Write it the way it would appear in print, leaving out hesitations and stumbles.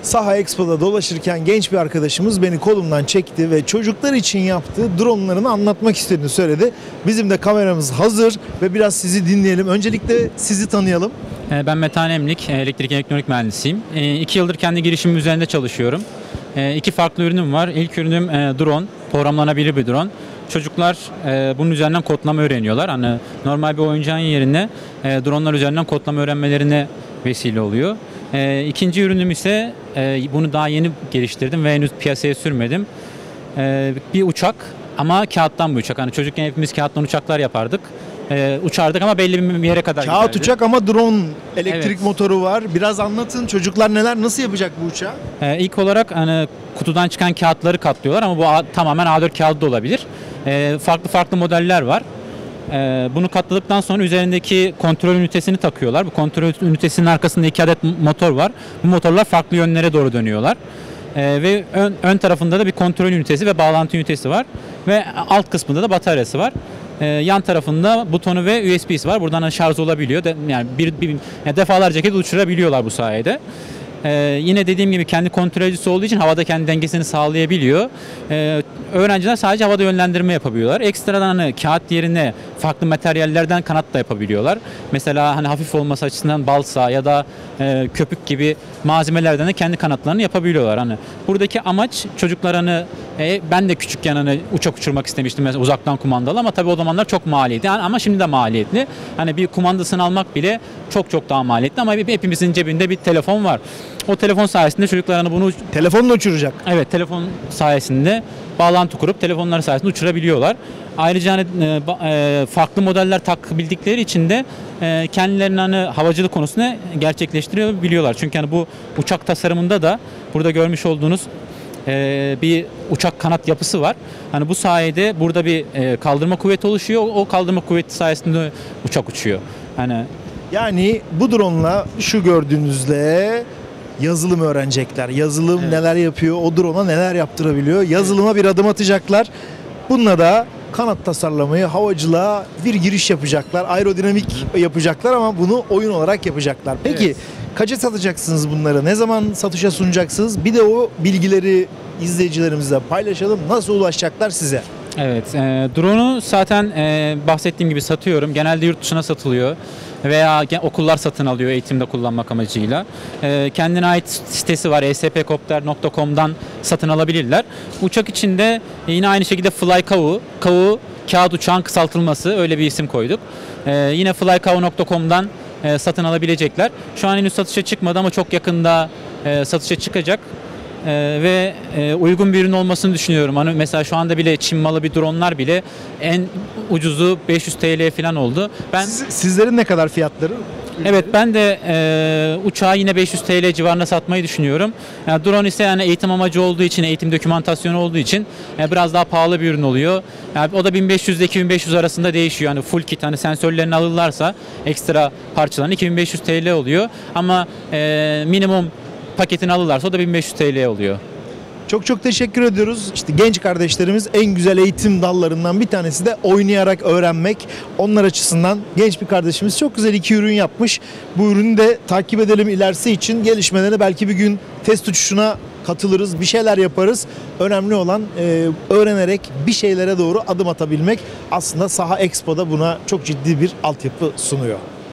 Saha Expo'da dolaşırken genç bir arkadaşımız beni kolumdan çekti ve çocuklar için yaptığı dronlarını anlatmak istediğini söyledi. Bizim de kameramız hazır ve biraz sizi dinleyelim. Öncelikle sizi tanıyalım. Ben Metehan Emlik, elektrik elektronik mühendisiyim. 2 yıldır kendi girişimim üzerinde çalışıyorum. 2 farklı ürünüm var. İlk ürünüm drone, programlanabilir bir drone. Çocuklar bunun üzerinden kodlama öğreniyorlar. Hani normal bir oyuncağın yerine dronelar üzerinden kodlama öğrenmelerine vesile oluyor. İkinci ürünüm ise bunu daha yeni geliştirdim ve henüz piyasaya sürmedim. Bir uçak ama kağıttan bir uçak. Hani çocukken hepimiz kağıttan uçaklar yapardık. Uçardık ama belli bir yere kadar Kağıt giderdi. uçak ama drone, elektrik Evet. motoru var. Biraz anlatın, çocuklar nasıl yapacak bu uçağı? İlk olarak hani kutudan çıkan kağıtları katlıyorlar ama bu tamamen A4 kağıdı da olabilir. Farklı modeller var. Bunu katladıktan sonra üzerindeki kontrol ünitesini takıyorlar. Bu kontrol ünitesinin arkasında 2 adet motor var. Bu motorlar farklı yönlere doğru dönüyorlar. Ve ön tarafında da bir kontrol ünitesi ve bağlantı ünitesi var. Ve alt kısmında da bataryası var. Yan tarafında butonu ve USB'si var. Buradan şarj olabiliyor. Yani yani defalarca kez uçurabiliyorlar bu sayede. Yine dediğim gibi kendi kontrolcüsü olduğu için havada kendi dengesini sağlayabiliyor. Öğrenciler sadece havada yönlendirme yapabiliyorlar. Ekstradan hani kağıt yerine farklı materyallerden kanat da yapabiliyorlar. Mesela hani hafif olması açısından balsa ya da köpük gibi malzemelerden de kendi kanatlarını yapabiliyorlar. Hani buradaki amaç çocuklar hani ben de küçükken hani uçak uçurmak istemiştim mesela uzaktan kumandalı ama tabii o zamanlar çok maliyetli. Yani ama şimdi de maliyetli. Hani bir kumandasını almak bile çok daha maliyetli ama hepimizin cebinde bir telefon var. O telefon sayesinde çocuklar hani bunu Telefonla uçuracak. evet telefon sayesinde bağlantı kurup telefonları sayesinde uçurabiliyorlar. Ayrıca hani farklı modeller takabildikleri için de kendilerini hani havacılık konusunda gerçekleştirebiliyorlar. Çünkü hani bu uçak tasarımında da burada görmüş olduğunuz bir uçak kanat yapısı var. Hani bu sayede burada bir kaldırma kuvveti oluşuyor. O kaldırma kuvveti sayesinde uçak uçuyor. Hani Yani bu drone'la şu gördüğünüzle yazılım öğrenecekler. Yazılım Evet. neler yapıyor, o drone'a neler yaptırabiliyor. Yazılıma bir adım atacaklar. Bununla da kanat tasarlamayı, havacılığa bir giriş yapacaklar. Aerodinamik yapacaklar ama bunu oyun olarak yapacaklar. Peki Evet. kaça satacaksınız bunları? Ne zaman satışa sunacaksınız? Bir de o bilgileri izleyicilerimizle paylaşalım. Nasıl ulaşacaklar size? Evet, drone'u zaten bahsettiğim gibi satıyorum. Genelde yurt dışına satılıyor veya okullar satın alıyor eğitimde kullanmak amacıyla. Kendine ait sitesi var, espcopter.com'dan satın alabilirler. Uçak içinde yine aynı şekilde FlyCavu, kağıt uçağın kısaltılması, öyle bir isim koyduk. Yine flycavu.com'dan satın alabilecekler. Şu an henüz satışa çıkmadı ama çok yakında satışa çıkacak. Ve uygun bir ürün olmasını düşünüyorum. Hani mesela şu anda bile Çin malı bir dronlar bile en ucuzu 500 TL falan oldu. Sizlerin ne kadar fiyatları? Evet, ben de uçağı yine 500 TL civarında satmayı düşünüyorum. Yani drone ise yani eğitim amacı olduğu için, eğitim dokümantasyonu olduğu için biraz daha pahalı bir ürün oluyor. Yani o da 1500 ile 2500 arasında değişiyor. Hani full kit, hani sensörlerini alırlarsa ekstra parçalarını 2500 TL oluyor. Ama minimum paketini alırlarsa o da 1500 TL oluyor. Çok teşekkür ediyoruz. İşte genç kardeşlerimiz en güzel eğitim dallarından bir tanesi de oynayarak öğrenmek. Onlar açısından genç bir kardeşimiz çok güzel 2 ürün yapmış. Bu ürünü de takip edelim ilerisi için gelişmelerine, belki bir gün test uçuşuna katılırız, bir şeyler yaparız. Önemli olan öğrenerek bir şeylere doğru adım atabilmek. Aslında Saha Expo'da buna çok ciddi bir altyapı sunuyor.